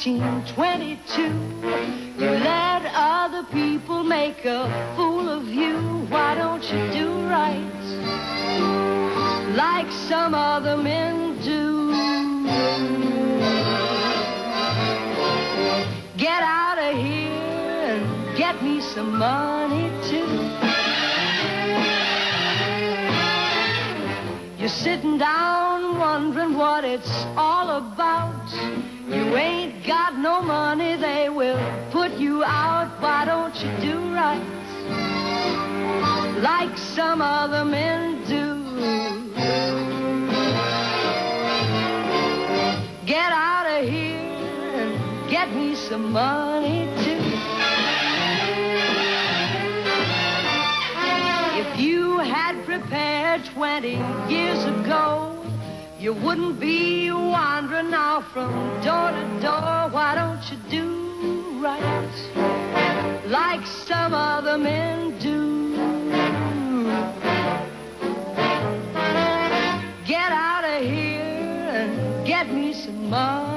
1922. You let other people make a fool of you. Why don't you do right like some other men do? Get out of here and get me some money too. You're sitting down wondering what it's all about. You ain't got no money, they will put you out. Why don't you do right like some other men do? Get out of here and get me some money too. If you had prepared 20 years ago, you wouldn't be wandering now from door to door. Why don't you do right like some other men do? Get out of here and get me some money.